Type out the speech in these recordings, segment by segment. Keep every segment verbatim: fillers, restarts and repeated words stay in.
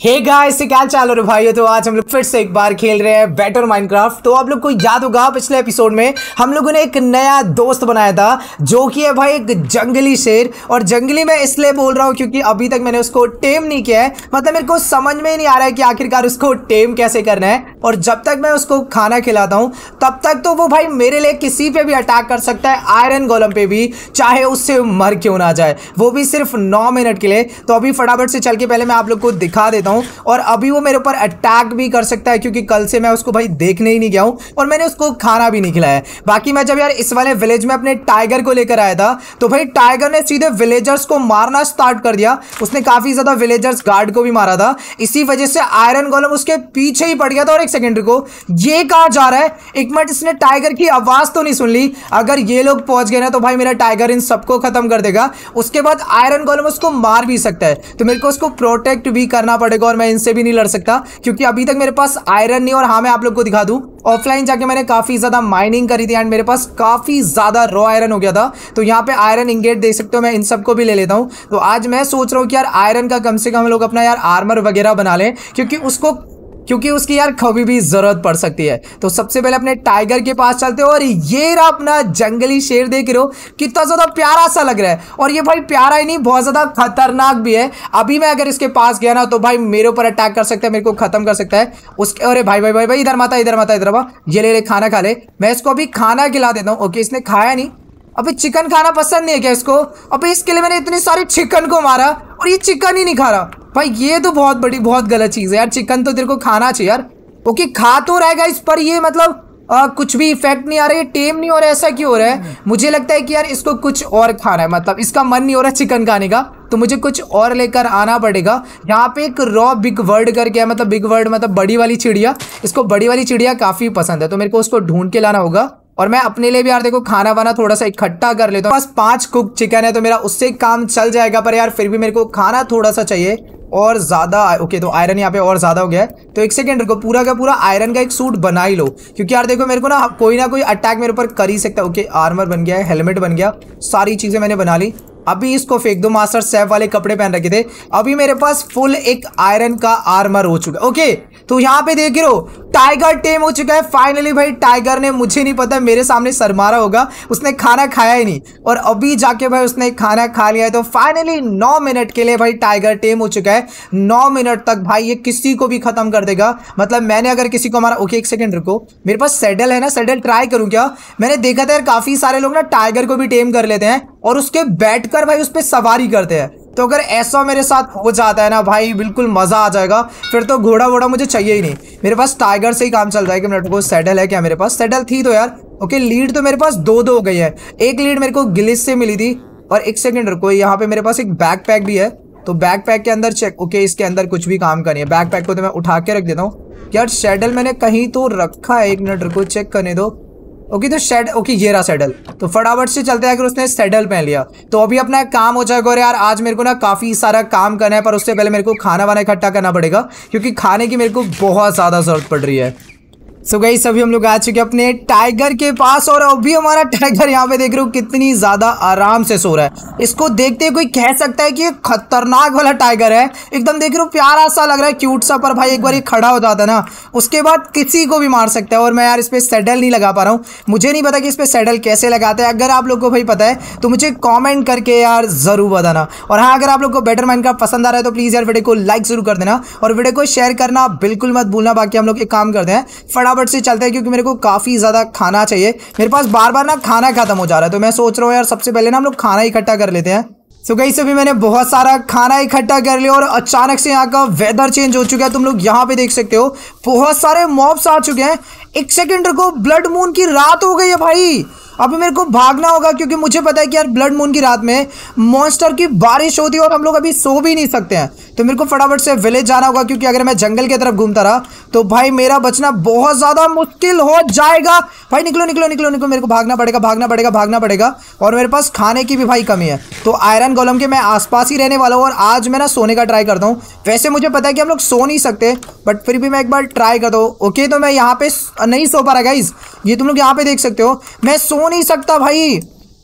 Hey guys, क्या चाल हो रहा भाई। तो आज हम लोग फिर से एक बार खेल रहे हैं बेटर माइनक्राफ्ट। तो आप लोग को याद होगा पिछले एपिसोड में हम लोगों ने एक नया दोस्त बनाया था जो कि है भाई एक जंगली शेर। और जंगली मैं इसलिए बोल रहा हूँ क्योंकि अभी तक मैंने उसको टेम नहीं किया है। मतलब मेरे को समझ में ही नहीं आ रहा है कि आखिरकार उसको टेम कैसे करना है। और जब तक मैं उसको खाना खिलाता हूँ तब तक तो वो भाई मेरे लिए किसी पे भी अटैक कर सकता है, आयरन गोलम पे भी, चाहे उससे मर क्यों ना जाए, वो भी सिर्फ नौ मिनट के लिए। तो अभी फटाफट से चल के पहले मैं आप लोग को दिखा देता हूँ। और अभी वो मेरे ऊपर अटैक भी कर सकता है क्योंकि कल से मैं उसको भाई देखने ही नहीं गया हूं और मैंने उसको खाना भी नहीं खिलाया। बाकी मैं जब यार इस वाले विलेज में अपने टाइगर को लेकर आया था तो भाई टाइगर ने सीधे विलेजर्स को मारना स्टार्ट कर दिया। उसने काफी ज्यादा विलेजर्स गार्ड को भी मारा था। इसी वजह से आयरन गोलम उसके पीछे ही पड़ गया था। और एक सेकंड को ये कहां जा रहा है, एक मिनट, इसने टाइगर की आवाज तो नहीं सुन ली। अगर ये लोग पहुंच गए ना तो भाई मेरा टाइगर इन सबको खत्म कर देगा। उसके बाद आयरन गोलम उसको मार भी सकता है। तो मेरे को उसको प्रोटेक्ट भी करना पड़ेगा और मैं इनसे भी नहीं लड़ सकता क्योंकि अभी तक मेरे पास आयरन नहीं। और हाँ, मैं आप लोग को दिखा दूं, ऑफलाइन जाके मैंने काफी ज्यादा माइनिंग करी थी एंड मेरे पास काफी ज्यादा रॉ आयरन हो गया था। तो यहाँ पे आयरन इंगेट देख सकते हो, मैं इन सबको भी ले लेता हूँ। तो आज मैं सोच रहा हूँ कि यार आयरन का कम से कम हम लोग अपना यार आर्मर वगैरह बना लें क्योंकि उसको क्योंकि उसकी यार कभी भी जरूरत पड़ सकती है। तो सबसे पहले अपने टाइगर के पास चलते हो। और ये रहा अपना जंगली शेर, देख रहे हो कितना ज्यादा प्यारा सा लग रहा है। और ये भाई प्यारा ही नहीं, बहुत ज्यादा खतरनाक भी है। अभी मैं अगर इसके पास गया ना तो भाई मेरे ऊपर अटैक कर सकता है, मेरे को खत्म कर सकता है उसके। अरे भाई भाई भाई भाई इधर माता इधर माता इधर बा, ये ले ले खाना खा ले। मैं इसको अभी खाना खिला देता हूँ। ओके, इसने खाया नहीं। अबे चिकन खाना पसंद नहीं है क्या इसको? अबे इसके लिए मैंने इतनी सारी चिकन को मारा और ये चिकन ही नहीं खा रहा। भाई ये तो बहुत बड़ी बहुत गलत चीज है यार। चिकन तो तेरे को खाना चाहिए यार। ओके, खा तो रहेगा इस पर, ये मतलब आ, कुछ भी इफेक्ट नहीं आ रहा है, टेम नहीं हो रहा है। ऐसा क्यों हो रहा है? मुझे लगता है कि यार इसको कुछ और खाना है, मतलब इसका मन नहीं हो रहा चिकन खाने का, तो मुझे कुछ और लेकर आना पड़ेगा। यहाँ पे एक रॉ बिग वर्ड करके है, मतलब बिग वर्ड मतलब बड़ी वाली चिड़िया। इसको बड़ी वाली चिड़िया काफी पसंद है तो मेरे को उसको ढूंढ के लाना होगा। और मैं अपने लिए भी यार देखो खाना वाना थोड़ा सा इकट्ठा कर लेता हूँ। बस पांच कुक चिकन है तो मेरा उससे काम चल जाएगा, पर यार फिर भी मेरे को खाना थोड़ा सा चाहिए और ज्यादा। ओके, तो आयरन यहाँ पे और ज्यादा हो गया है। तो एक सेकंड रुको, पूरा का पूरा आयरन का एक सूट बना ही लो क्योंकि यार देखो मेरे को ना कोई ना कोई अटैक मेरे ऊपर कर ही सकता है। ओके, आर्मर बन गया है, हेलमेट बन गया, सारी चीजें मैंने बना ली। अभी इसको फेंक दो, मास्टर सेफ वाले कपड़े पहन रखे थे। अभी मेरे पास फुल एक आयरन का आर्मर हो चुका है। ओके, तो यहाँ पे देख रहे हो टाइगर टेम हो चुका है फाइनली। भाई टाइगर ने, मुझे नहीं पता, मेरे सामने सर मारा होगा, उसने खाना खाया ही नहीं और अभी जाके भाई उसने खाना खा लिया है। तो फाइनली नौ मिनट के लिए भाई टाइगर टेम हो चुका है। नौ मिनट तक भाई ये किसी को भी खत्म कर देगा। मतलब मैंने अगर किसी को मारा। ओके, एक सेकंड रुको, मेरे पास सैडल है ना, सैडल ट्राई करूं क्या? मैंने देखा था यार काफी सारे लोग ना टाइगर को भी टेम कर लेते हैं और उसके बैठकर भाई उस पर सवारी करते हैं। तो अगर ऐसा मेरे साथ हो जाता है ना भाई, बिल्कुल मजा आ जाएगा। फिर तो घोड़ा वोड़ा मुझे चाहिए ही नहीं, मेरे पास टाइगर से ही काम चल जाएगा। मिनट को सैडल है क्या मेरे पास? सैडल थी तो यार। ओके, लीड तो मेरे पास दो दो हो गई है। एक लीड मेरे को गिलिस से मिली थी। और एक सेकंड रुको, यहाँ पे मेरे पास एक बैकपैक भी है तो बैकपैक के अंदर चेक। ओके, इसके अंदर कुछ भी काम का नहीं है। बैकपैक को तो मैं उठा के रख देता हूँ यार। सैडल मैंने कहीं तो रखा है, एक मिनट रुको चेक करने दो। ओके, तो शेड, ओके ये रहा सैडल। तो फटाफट से चलते हैं। अगर उसने सैडल पहन लिया तो अभी अपना काम हो जाएगा। और यार आज मेरे को ना काफी सारा काम करना है, पर उससे पहले मेरे को खाना वाना इकट्ठा करना पड़ेगा क्योंकि खाने की मेरे को बहुत ज्यादा जरूरत पड़ रही है। सो गई सभी हम लोग आ चुके हैं अपने टाइगर के पास। और अभी हमारा टाइगर यहाँ पे देख रहे हो कितनी ज्यादा आराम से सो रहा है। इसको देखते कोई कह सकता है कि ये खतरनाक वाला टाइगर है, एकदम देख रहे हो प्यारा सा लग रहा है, क्यूट सा। पर भाई एक बार ये खड़ा हो जाता है ना उसके बाद किसी को भी मार सकता है। और मैं यार इस पे सैडल नहीं लगा पा रहा हूँ। मुझे नहीं पता कि इस पे सैडल कैसे लगाते हैं। अगर आप लोग को भाई पता है तो मुझे कॉमेंट करके यार जरूर बताना। और हाँ, अगर आप लोग को बेटर माइनक्राफ्ट पसंद आ रहा है तो प्लीज यार वीडियो को लाइक जरूर कर देना और वीडियो को शेयर करना बिल्कुल मत भूलना। बाकी हम लोग एक काम करते हैं, फटाफट से चलते हैं क्योंकि मेरे को काफी ज्यादा खाना चाहिए। मेरे पास बार बार ना खाना खत्म हो जा रहा है तो मैं सोच रहा हूँ यार सबसे पहले ना हम लोग खाना इकट्ठा कर लेते हैं। सो गाइस, अभी मैंने बहुत सारा खाना इकट्ठा कर लिया और अचानक से यहाँ का वेदर चेंज हो चुका है। तुम लोग यहाँ पे देख सकते हो बहुत सारे मॉब्स आ चुके हैं। एक सेकंड रुको, ब्लड मून की रात हो गई है भाई। अभी मेरे को भागना होगा क्योंकि मुझे पता है कि यार ब्लड मून की रात में मॉन्स्टर की बारिश होती है और हम लोग अभी सो भी नहीं सकते हैं। तो मेरे को फटाफट से विलेज जाना होगा क्योंकि अगर मैं जंगल की तरफ घूमता रहा तो भाई मेरा बचना बहुत ज्यादा मुश्किल हो जाएगा। भाई निकलो निकलो निकलो निकलो, मेरे को भागना पड़ेगा भागना पड़ेगा भागना पड़ेगा। और मेरे पास खाने की भी भाई कमी है तो आयरन गोलम के मैं आसपास ही रहने वाला हूँ। और आज मैं ना सोने का ट्राई करता हूँ। वैसे मुझे पता है कि हम लोग सो नहीं सकते बट फिर भी मैं एक बार ट्राई करता हूँ। ओके, तो मैं यहाँ पे नहीं सो पा रहा गाइज, ये तुम लोग यहाँ पे देख सकते हो, मैं सो नहीं सकता भाई।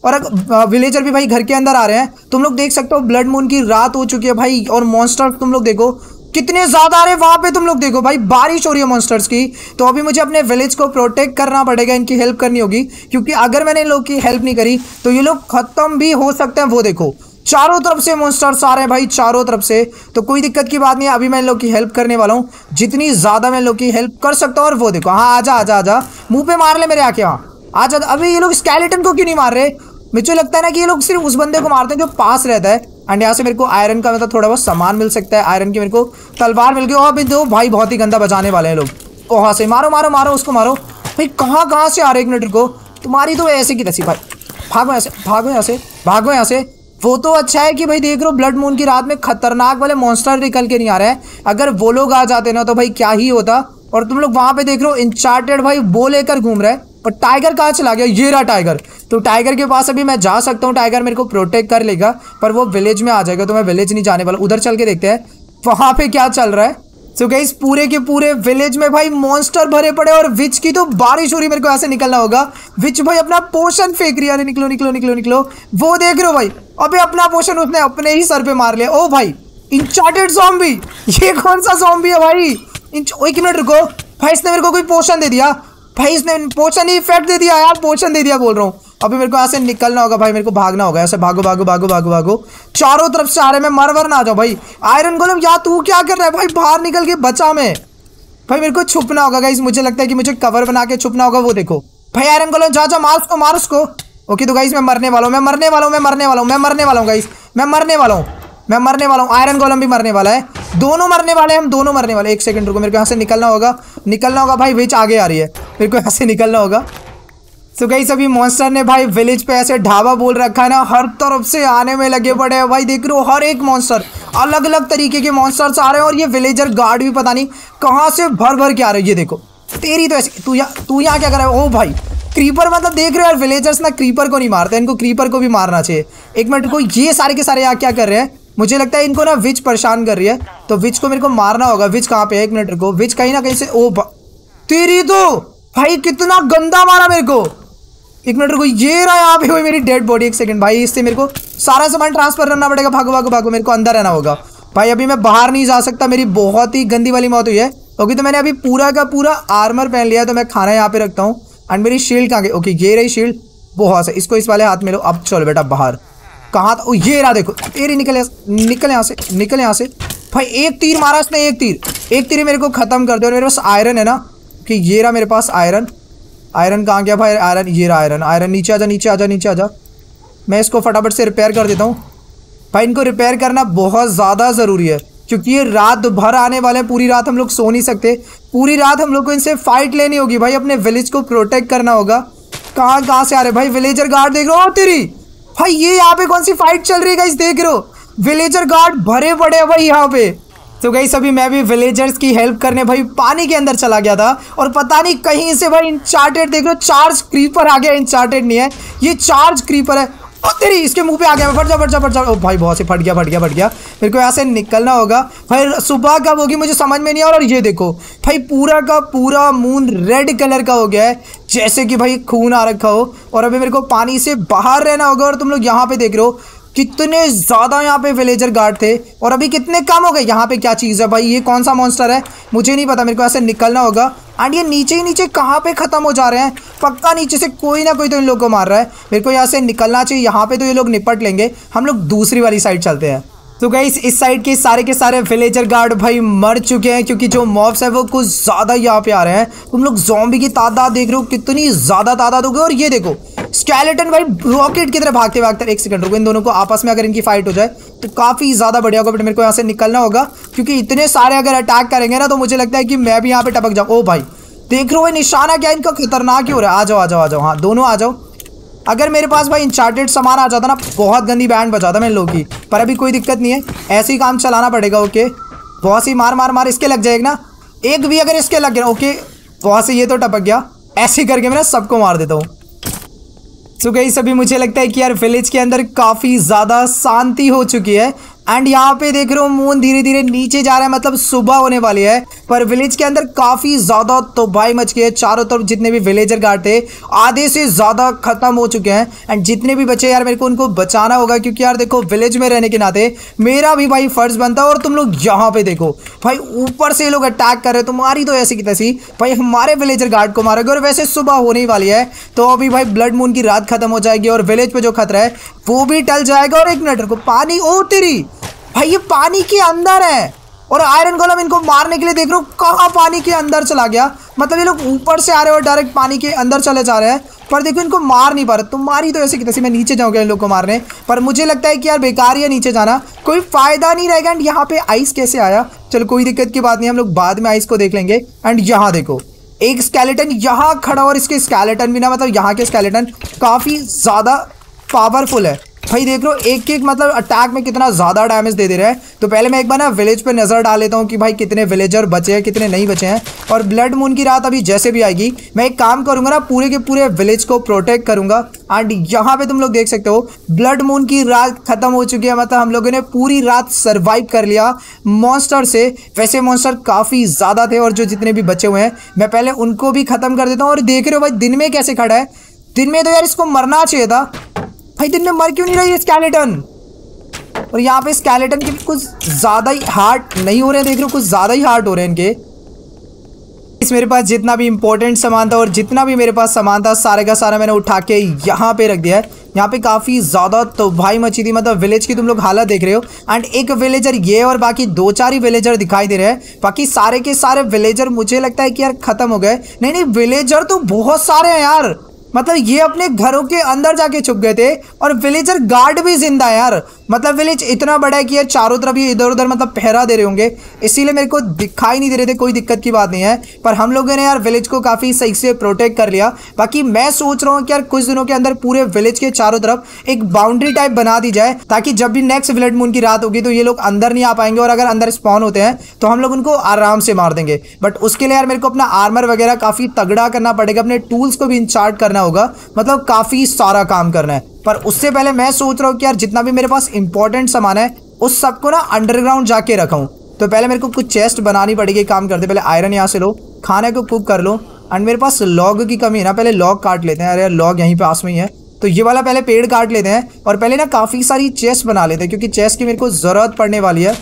और विलेजर भी भाई घर के अंदर आ रहे हैं। तुम लोग देख सकते हो ब्लड मून की रात हो चुकी है भाई। और मॉन्स्टर तुम लोग देखो कितने ज्यादा आ रहे हैं वहां पे, तुम लोग देखो भाई बारिश हो रही है मॉन्स्टर्स की। तो अभी मुझे अपने विलेज को प्रोटेक्ट करना पड़ेगा, इनकी हेल्प करनी होगी, क्योंकि अगर मैंने इन लोग की हेल्प नहीं करी तो ये लोग खत्म भी हो सकते हैं। वो देखो चारों तरफ से मॉन्स्टर्स आ रहे हैं भाई, चारों तरफ से। तो कोई दिक्कत की बात नहीं है, अभी मैं इन लोग की हेल्प करने वाला हूँ जितनी ज्यादा मैं इन लोग की हेल्प कर सकता हूँ। और वो देखो, हाँ आजा आजा आजा, मुंह पे मार ले मेरे आके, वहाँ आजा। अभी ये लोग स्केलेटन को क्यों नहीं मार रहे? मुझे लगता है ना कि ये लोग सिर्फ उस बंदे को मारते हैं जो पास रहता है। एंड यहाँ से मेरे को आयरन का मतलब थोड़ा बहुत सामान मिल सकता है, आयरन की मेरे को तलवार मिल गई। और अभी दो भाई बहुत ही गंदा बचाने वाले हैं लोग। वहाँ से मारो मारो मारो, उसको मारो भाई। कहाँ कहाँ से आ रहे एक मिनट को, तुम्हारी तो ऐसे की तैसी भाई। भागो यहाँ से, भागो यहाँ से, भागो यहाँ से। वो तो अच्छा है कि भाई देख लो ब्लड मून की रात में खतरनाक वाले मॉन्स्टर निकल के नहीं आ रहे हैं। अगर वो लोग आ जाते ना तो भाई क्या ही होता। और तुम लोग वहाँ पे देख रहे हो इंचार्टेड भाई वो लेकर घूम रहे हैं। और टाइगर कहाँ चला गया? ये रहा टाइगर। तो टाइगर के पास अभी मैं जा सकता हूँ, टाइगर मेरे को प्रोटेक्ट कर लेगा, पर वो विलेज में आ जाएगा। तो मैं विलेज नहीं जाने वाला, उधर चल के देखते हैं वहाँ पे क्या चल रहा है। सो so गाइस पूरे के पूरे विलेज में भाई मॉन्स्टर भरे पड़े और विच की तो बारिश हो रही, मेरे को ऐसे निकलना होगा। विच भाई अपना पोशन फेंक रही है, निकलो निकलो निकलो निकलो। वो देख रहे हो भाई, अबे अपना पोशन उसने अपने ही सर पे मार लिया। ओ भाई इंचार्टेड ज़ॉम्बी, ये कौन सा ज़ॉम्बी है भाई? एक मिनट रुको भाई, इसने मेरे को कोई पोशन दे दिया भाई, इसने पोशन ही इफेक्ट दे दिया यार, पोशन दे दिया बोल रहा हूँ। अभी मेरे को यहाँ से निकलना होगा भाई, मेरे को भागना होगा ऐसे। भागो भागो भागो भागो भागो, चारों तरफ से आ रहे, मैं मर वर ना आ जाओ भाई। आयरन गोलम या तू क्या कर रहा है भाई? बाहर निकल के बचा मैं भाई, मेरे को छुपना होगा गाइस। मुझे लगता है कि मुझे कवर बना के छुपना होगा। वो देखो भाई आयरन गोलम, जा जा मार उसको, मार उसको। ओके तो गाइस मैं मरने वाला हूँ, मैं मरने वाला हूँ, मैं मरने वाला हूँ, मैं मरने वाला हूँ गाइस, मैं मरने वाला हूँ, मैं मरने वाला हूँ। आयरन गोलम भी मरने वाला है, दोनों मरने वाले हैं, हम दोनों मरने वाले। एक सेकंड रुको, मेरे को यहाँ से निकलना होगा, निकलना होगा भाई। विच आगे आ रही है, मेरे को यहाँ से निकलना होगा। तो गाइस अभी मॉन्स्टर ने भाई विलेज पे ऐसे ढाबा बोल रखा है ना, हर तरफ से आने में लगे पड़े हैं भाई। देख रहे हो हर एक मॉन्स्टर, अलग अलग तरीके के मॉन्स्टर्स आ रहे हैं। और ये विलेजर गार्ड भी पता नहीं कहाँ से भर भर के आ रहे हैं। ये देखो तेरी तो ऐसी, तू यहाँ तू यहाँ क्या कर रहा है? ओ भाई क्रीपर, मतलब देख रहे हो यार विलेजर्स ना क्रीपर को नहीं मारते, इनको क्रीपर को भी मारना चाहिए। एक मिनट को, ये सारे के सारे यहाँ क्या कर रहे हैं? मुझे लगता है इनको ना विच परेशान कर रही है, तो विच को मेरे को मारना होगा। विच कहाँ पे है? एक मिनट रुको, विच कहीं ना कहीं से। ओ तेरी तो भाई कितना गंदा मारा मेरे को। एक मिनट रुको, ये रहा यहाँ पे हुई मेरी डेड बॉडी। एक सेकंड भाई, इससे मेरे को सारा सामान ट्रांसफर करना पड़ेगा। भागो भागो भागो, मेरे को अंदर रहना होगा भाई। अभी मैं बाहर नहीं जा सकता, मेरी बहुत ही गंदी वाली मौत हुई है। ओके तो मैंने अभी पूरा का पूरा आर्मर पहन लिया है, तो मैं खाना यहाँ पे रखता हूँ। एंड मेरी शील्ड कहाँ गई? ओके ये रही शील्ड, बहुत से। इसको इस वाले हाथ में लो। अब चलो बेटा बाहर। कहाँ था? ये रहा देखो, तेरी निकल निकल यहाँ से, निकल यहाँ से भाई। एक तीर मारा उसने, एक तीर, एक तीर मेरे को खत्म कर दो। और मेरे पास आयरन है ना, कि ये रहा मेरे पास आयरन। आयरन कहाँ गया भाई? आयरन ये रहा आयरन। आयरन नीचे आजा, नीचे आजा, नीचे आजा। मैं इसको फटाफट से रिपेयर कर देता हूँ भाई। इनको रिपेयर करना बहुत ज़्यादा ज़रूरी है, क्योंकि ये रात भर आने वाले हैं। पूरी रात हम लोग सो नहीं सकते, पूरी रात हम लोग को इनसे फाइट लेनी होगी भाई। अपने विलेज को प्रोटेक्ट करना होगा। कहाँ कहाँ से आ रहे भाई विलेजर गार्ड? देख रहे हो तेरी भाई, ये यहाँ पे कौन सी फाइट चल रही है गाइस? देख रहे हो विलेजर गार्ड भरे पड़े हैं भाई यहाँ पे। तो गाइस अभी मैं भी विलेजर्स की हेल्प करने भाई पानी के अंदर चला गया था, और पता नहीं कहीं से भाई इंचार्टेड, देख लो चार्ज क्रीपर आ गया। इंचार्टेड नहीं है ये, चार्ज क्रीपर है। और तेरी इसके मुंह पे आ गया। फट जा फट जा फट जा। ओ भाई बहुत से फट गया फट गया फट गया। मेरे को यहाँ से निकलना होगा भाई। सुबह कब होगी मुझे समझ में नहीं आ रहा। और ये देखो भाई पूरा का पूरा मून रेड कलर का हो गया है, जैसे कि भाई खून आ रखा हो। और अभी मेरे को पानी से बाहर रहना होगा। और तुम लोग यहाँ पे देख रहे हो कितने ज़्यादा यहाँ पे विलेजर गार्ड थे, और अभी कितने कम हो गए। यहाँ पे क्या चीज़ है भाई? ये कौन सा मॉन्स्टर है मुझे नहीं पता। मेरे को ऐसे निकलना होगा। एंड ये नीचे ही नीचे कहाँ पे ख़त्म हो जा रहे हैं? पक्का नीचे से कोई ना कोई तो इन लोगों को मार रहा है। मेरे को यहाँ से निकलना चाहिए। यहाँ पे तो ये लोग निपट लेंगे, हम लोग दूसरी वाली साइड चलते हैं। तो गाइस इस साइड के सारे के सारे विलेजर गार्ड भाई मर चुके हैं, क्योंकि जो मॉब्स है वो कुछ ज़्यादा यहाँ पे आ रहे हैं। तुम लोग ज़ॉम्बी की तादाद देख रहे हो, कितनी ज़्यादा तादाद हो गई। और ये देखो स्केलेटन भाई रॉकेट की तरह भागते भागते। एक सेकंड रुको, इन दोनों को आपस में अगर इनकी फाइट हो जाए तो काफ़ी ज़्यादा बढ़िया होगा। बट मेरे को यहाँ से निकलना होगा, क्योंकि इतने सारे अगर अटैक करेंगे ना तो मुझे लगता है कि मैं भी यहाँ पे टपक जाऊँ। ओ भाई देख रहे हो निशाना क्या इनका खतरनाक ही हो रहा है। आ जाओ आ जाओ आ जाओ, हाँ दोनों आ जाओ। अगर मेरे पास भाई इंचार्टेड सामान आ जाता ना, बहुत गंदी बैंड बजाता मैं लोगों की। पर अभी कोई दिक्कत नहीं है, ऐसे ही काम चलाना पड़ेगा। ओके बहुत सी मार मार मार, इसके लग जाएगा ना एक भी, अगर इसके लग गया ओके बहुत से। ये तो टपक गया, ऐसे करके मैं ना सबको मार देता हूँ। सो गाइस अभी मुझे लगता है कि यार विलेज के अंदर काफ़ी ज़्यादा शांति हो चुकी है। एंड यहाँ पे देख रहे हो मून धीरे धीरे नीचे जा रहा है, मतलब सुबह होने वाली है। पर विलेज के अंदर काफ़ी ज़्यादा तो भाई मच गए। चारों तरफ जितने भी विलेजर गार्ड थे आधे से ज़्यादा ख़त्म हो चुके हैं। एंड जितने भी बचे यार मेरे को उनको बचाना होगा, क्योंकि यार देखो विलेज में रहने के नाते मेरा भी भाई फ़र्ज़ बनता है। और तुम लोग यहाँ पे देखो भाई ऊपर से ये लोग अटैक कर रहे हैं, तुम्हारी तो ऐसी की तैसी भाई हमारे विलेजर गार्ड को मारोगे। और वैसे सुबह होने वाली है तो अभी भाई ब्लड मून की रात खत्म हो जाएगी और विलेज पे जो खतरा है वो भी टल जाएगा। और एक मिनट रुको, पानी ओ तेरी भाई ये पानी के अंदर है और आयरन गोलम इनको मारने के लिए देख रहे हो कहाँ पानी के अंदर चला गया। मतलब ये लोग ऊपर से आ रहे हो और डायरेक्ट पानी के अंदर चले जा रहे हैं, पर देखो इनको मार नहीं पा रहे। तुम्हारी तो ऐसे की तैसे मैं नीचे जाऊँगा इन लोग को मारने, पर मुझे लगता है कि यार बेकार ही है नीचे जाना, कोई फायदा नहीं रहेगा। एंड यहाँ पे आइस कैसे आया, चलो कोई दिक्कत की बात नहीं, हम लोग बाद में आइस को देख लेंगे। एंड यहाँ देखो एक स्केलेटन यहाँ खड़ा, और इसके स्केलेटन भी ना मतलब यहाँ के स्केलेटन काफ़ी ज़्यादा पावरफुल है भाई। देख लो एक एक मतलब अटैक में कितना ज़्यादा डैमेज दे दे रहा है। तो पहले मैं एक बार ना विलेज पे नज़र डाल लेता हूँ कि भाई कितने विलेजर बचे हैं कितने नहीं बचे हैं। और ब्लड मून की रात अभी जैसे भी आएगी मैं एक काम करूँगा ना, पूरे के पूरे विलेज को प्रोटेक्ट करूँगा। एंड यहाँ पे तुम लोग देख सकते हो ब्लड मून की रात खत्म हो चुकी है, मतलब हम लोगों ने पूरी रात सर्वाइव कर लिया मॉन्स्टर से। वैसे मॉन्स्टर काफ़ी ज़्यादा थे और जो जितने भी बचे हुए हैं मैं पहले उनको भी ख़त्म कर देता हूँ। और देख रहे हो भाई दिन में कैसे खड़ा है, दिन में तो यार इसको मरना चाहिए था भाई, दिन में मर क्यों नहीं रही है स्केलेटन। और यहाँ पे स्केलेटन के कुछ ज़्यादा ही हार्ट नहीं हो रहे हैं, देख रहे हो कुछ ज़्यादा ही हार्ट हो रहे हैं इनके। इस मेरे पास जितना भी इंपॉर्टेंट सामान था और जितना भी मेरे पास सामान था सारे का सारा मैंने उठा के यहाँ पे रख दिया है। यहाँ पे काफ़ी ज़्यादा तो भाई मची थी, मतलब विलेज की तुम लोग हालत देख रहे हो। एंड एक विलेजर ये और बाकी दो चार ही विलेजर दिखाई दे रहे हैं, बाकी सारे के सारे विलेजर मुझे लगता है कि यार ख़त्म हो गए। नहीं नहीं विलेजर तो बहुत सारे हैं यार, मतलब ये अपने घरों के अंदर जाके छुप गए थे। और विलेजर गार्ड भी जिंदा है यार, मतलब विलेज इतना बड़ा है कि यार चारों तरफ ये इधर उधर मतलब पहरा दे रहे होंगे, इसीलिए मेरे को दिखाई नहीं दे रहे थे। कोई दिक्कत की बात नहीं है, पर हम लोगों ने यार विलेज को काफ़ी सही से प्रोटेक्ट कर लिया। बाकी मैं सोच रहा हूँ कि यार कुछ दिनों के अंदर पूरे विलेज के चारों तरफ एक बाउंड्री टाइप बना दी जाए, ताकि जब भी नेक्स्ट ब्लड मून की रात होगी तो ये लोग अंदर नहीं आ पाएंगे। और अगर अंदर स्पॉन होते हैं तो हम लोग उनको आराम से मार देंगे। बट उसके लिए यार मेरे को अपना आर्मर वगैरह काफ़ी तगड़ा करना पड़ेगा, अपने टूल्स को भी इंचार्ट करना होगा, मतलब काफ़ी सारा काम करना है। पर उससे पहले मैं सोच रहा हूँ कि यार जितना भी मेरे पास इंपॉर्टेंट सामान है उस सबको ना अंडरग्राउंड जाके रखाऊँ। तो पहले मेरे को कुछ चेस्ट बनानी पड़ेगी। काम करते पहले आयरन यहाँ से लो, खाने को कुक कर लो। एंड मेरे पास लॉग की कमी है ना, पहले लॉग काट लेते हैं। अरे यार लॉग यहीं पे पास में ही है, तो ये वाला पहले पेड़ काट लेते हैं और पहले ना काफ़ी सारी चेस्ट बना लेते हैं, क्योंकि चेस्ट की मेरे को ज़रूरत पड़ने वाली है।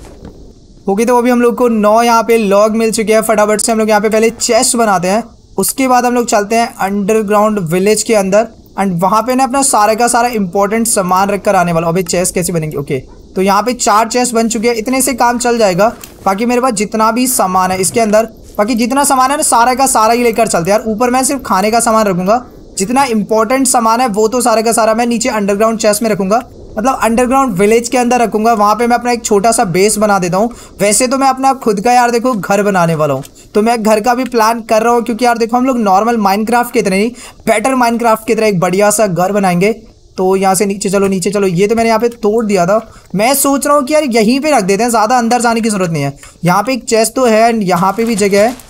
ओके तो अभी हम लोग को नौ यहाँ पे लॉग मिल चुके हैं। फटाफट से हम लोग यहाँ पे पहले चेस्ट बनाते हैं, उसके बाद हम लोग चलते हैं अंडरग्राउंड विलेज के अंदर। एंड वहाँ पे ना अपना सारे का सारा इंपॉर्टेंट सामान रख कर आने वाला। अभी चेस्ट कैसे बनेंगे, ओके तो यहाँ पे चार चेस्ट बन चुके हैं, इतने से काम चल जाएगा। बाकी मेरे पास जितना भी सामान है इसके अंदर, बाकी जितना सामान है ना सारा का सारा ही लेकर चलते हैं यार। ऊपर मैं सिर्फ खाने का सामान रखूँगा, जितना इंपॉर्टेंट सामान है वो तो सारे का सारा मैं नीचे अंडरग्राउंड चेस्ट में रखूँगा, मतलब अंडरग्राउंड विलेज के अंदर रखूँगा। वहाँ पे मैं अपना एक छोटा सा बेस बना देता हूँ। वैसे तो मैं अपना खुद का यार देखो घर बनाने वाला हूँ, तो मैं घर का भी प्लान कर रहा हूँ, क्योंकि यार देखो हम लोग नॉर्मल माइनक्राफ्ट की तरह नहीं, बेटर माइनक्राफ्ट की तरह एक बढ़िया सा घर बनाएंगे। तो यहाँ से नीचे चलो नीचे चलो, ये तो मैंने यहाँ पे तोड़ दिया था। मैं सोच रहा हूँ कि यार यहीं पे रख देते हैं, ज़्यादा अंदर जाने की ज़रूरत नहीं है। यहाँ पे एक चेस्ट तो है एंड यहाँ पे भी जगह है,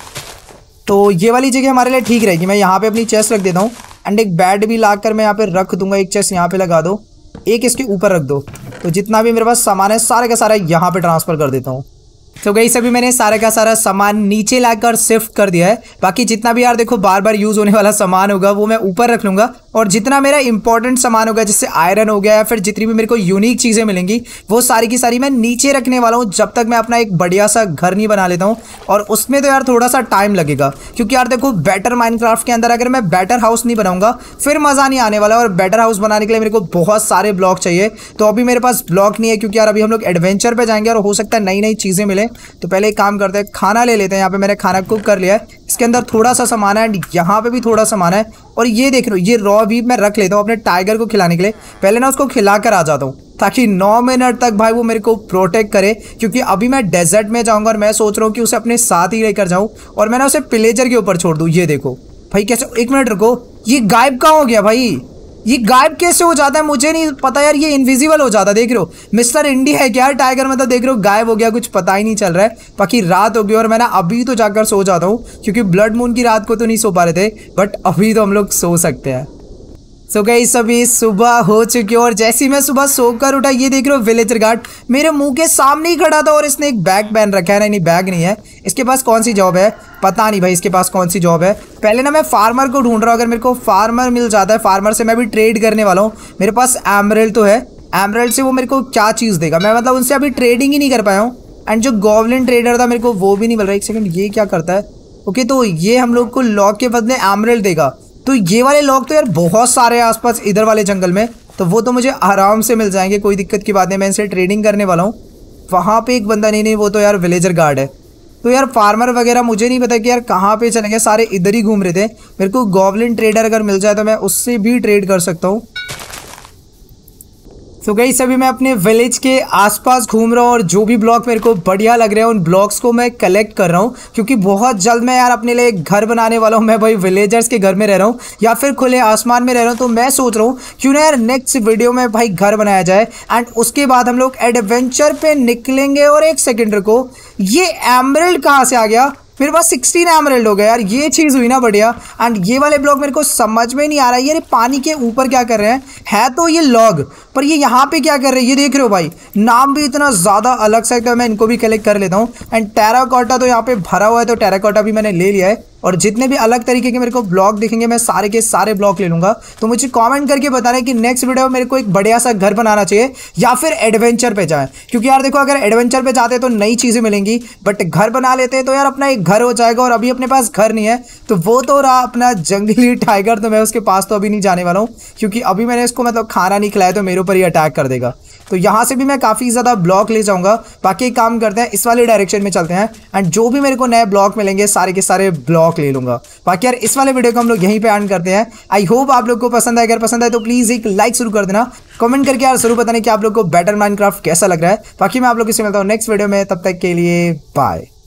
तो ये वाली जगह हमारे लिए ठीक रहेगी। मैं यहाँ पे अपनी चेस्ट रख देता हूँ एंड एक बेड भी ला कर मैं यहाँ पे रख दूंगा। एक चेस्ट यहाँ पे लगा दो, एक इसके ऊपर रख दो, तो जितना भी मेरे पास सामान है सारे का सारा यहाँ पे ट्रांसफ़र कर देता हूँ। तो गई सभी मैंने सारा का सारा सामान नीचे लाकर शिफ्ट कर दिया है। बाकी जितना भी यार देखो बार बार यूज़ होने वाला सामान होगा वो मैं ऊपर रख लूँगा, और जितना मेरा इंपॉर्टेंट सामान होगा जैसे आयरन हो गया या फिर जितनी भी मेरे को यूनिक चीज़ें मिलेंगी वो सारी की सारी मैं नीचे रखने वाला हूँ, जब तक मैं अपना एक बढ़िया सा घर नहीं बना लेता हूँ। और उसमें तो यार थोड़ा सा टाइम लगेगा, क्योंकि यार देखो बेटर माइनक्राफ्ट के अंदर अगर मैं बेटर हाउस नहीं बनाऊंगा फिर मज़ा नहीं आने वाला। और बेटर हाउस बनाने के लिए मेरे को बहुत सारे ब्लॉक चाहिए, तो अभी मेरे पास ब्लॉक नहीं है, क्योंकि यार अभी हम लोग एडवेंचर पर जाएंगे और हो सकता है नई नई चीज़ें मिले। तो पहले काम करते हैं, खाना ले लेते हैं। यहाँ पे मैंने खाना कुक कर लिया है, इसके अंदर थोड़ा सा सामान है एंड यहाँ पे भी थोड़ा सामान है। और ये देख लो ये रॉ भी मैं रख लेता हूँ अपने टाइगर को खिलाने के लिए। पहले ना उसको खिला कर आ जाता हूँ, ताकि नौ मिनट तक भाई वो मेरे को प्रोटेक्ट करे, क्योंकि अभी मैं डेजर्ट में जाऊँगा और मैं सोच रहा हूँ कि उसे अपने साथ ही लेकर जाऊँ और मैं ना उसे पिलेजर के ऊपर छोड़ दूँ। ये देखो भाई कैसे, एक मिनट रुको, ये गायब कहाँ हो गया भाई? ये गायब कैसे हो जाता है मुझे नहीं पता यार, ये इनविजिबल हो जाता है। देख रहे हो मिस्टर इंडिया है क्या टाइगर, मतलब देख रहे हो गायब हो गया, कुछ पता ही नहीं चल रहा है। बाकी रात हो गई और मैं ना अभी तो जाकर सो जाता हूँ, क्योंकि ब्लड मून की रात को तो नहीं सो पा रहे थे, बट अभी तो हम लोग सो सकते हैं। सो गई सभी सुबह हो चुकी है और जैसे ही मैं सुबह सोकर उठा ये देख रहे हो विलेजर गार्ड मेरे मुंह के सामने ही खड़ा था और इसने एक बैग पहन रखा है। नहीं नहीं बैग नहीं है, इसके पास कौन सी जॉब है पता नहीं भाई, इसके पास कौन सी जॉब है। पहले ना मैं फार्मर को ढूंढ रहा हूँ, अगर मेरे को फार्मर मिल जाता है फार्मर से मैं भी ट्रेड करने वाला हूँ। मेरे पास एमरल्ड तो है, एमरल्ड से वो मेरे को क्या चीज़ देगा, मैं मतलब उनसे अभी ट्रेडिंग ही नहीं कर पाया हूँ। एंड जो गॉब्लिन ट्रेडर था मेरे को वो भी नहीं मिल रहा। एक सेकंड, ये क्या करता है? ओके तो ये हम लोग को लॉक के बदले एमरल्ड देगा। तो ये वाले लॉक तो यार बहुत सारे हैं आसपास इधर वाले जंगल में, तो वो तो मुझे आराम से मिल जाएंगे, कोई दिक्कत की बात नहीं। मैं इनसे ट्रेडिंग करने वाला हूँ। वहाँ पे एक बंदा, नहीं नहीं वो तो यार विलेजर गार्ड है। तो यार फार्मर वगैरह मुझे नहीं पता कि यार कहाँ पे चले गए, सारे इधर ही घूम रहे थे। मेरे को गॉब्लिन ट्रेडर अगर मिल जाए तो मैं उससे भी ट्रेड कर सकता हूँ। तो गई सभी मैं अपने विलेज के आसपास घूम रहा हूँ और जो भी ब्लॉक मेरे को बढ़िया लग रहे हैं उन ब्लॉक्स को मैं कलेक्ट कर रहा हूँ, क्योंकि बहुत जल्द मैं यार अपने लिए एक घर बनाने वाला हूँ। मैं भाई विलेजर्स के घर में रह रहा हूँ या फिर खुले आसमान में रह रहा हूँ, तो मैं सोच रहा हूँ क्यों ना यार नेक्स्ट वीडियो में भाई घर बनाया जाए एंड उसके बाद हम लोग एडवेंचर पे निकलेंगे। और एक सेकेंड रुको, ये एमरल्ड कहाँ से आ गया? मेरे पास सोलह एमरल्ड हो गया यार, ये चीज़ हुई ना बढ़िया। एंड ये वाले ब्लॉक मेरे को समझ में नहीं आ रहा है, ये पानी के ऊपर क्या कर रहे हैं? है तो ये लॉग, पर ये यहाँ पे क्या कर रहे हैं? ये देख रहे हो भाई, नाम भी इतना ज़्यादा अलग सा है। मैं इनको भी कलेक्ट कर लेता हूँ। एंड टेराकोटा तो यहाँ पे भरा हुआ है, तो टेराकोटा भी मैंने ले लिया है। और जितने भी अलग तरीके के मेरे को ब्लॉक दिखेंगे मैं सारे के सारे ब्लॉक ले लूँगा। तो मुझे कमेंट करके बताना है कि नेक्स्ट वीडियो में मेरे को एक बढ़िया सा घर बनाना चाहिए या फिर एडवेंचर पे जाए। क्योंकि यार देखो, अगर एडवेंचर पे जाते हैं तो नई चीज़ें मिलेंगी, बट घर बना लेते हैं तो यार अपना एक घर हो जाएगा। और अभी अपने पास घर नहीं है, तो वो तो रहा अपना जंगली टाइगर, तो मैं उसके पास तो अभी नहीं जाने वाला हूँ, क्योंकि अभी मैंने इसको मतलब खाना नहीं खिलाया तो मेरे ऊपर ही अटैक कर देगा। तो यहाँ से भी मैं काफ़ी ज़्यादा ब्लॉक ले जाऊँगा। बाकी एक काम करते हैं, इस वाले डायरेक्शन में चलते हैं एंड जो भी मेरे को नए ब्लॉक मिलेंगे सारे के सारे ब्लॉक ले लूँगा। बाकी यार इस वाले वीडियो को हम लोग यहीं पे एंड करते हैं। आई होप आप लोग को पसंद आए, अगर पसंद आए तो प्लीज़ एक लाइक शुरू कर देना, कमेंट करके यार जरूर बताने कि आप लोग को बेटर माइनक्राफ्ट कैसा लग रहा है। बाकी मैं आप लोग से मिलता हूँ नेक्स्ट वीडियो में, तब तक के लिए बाय।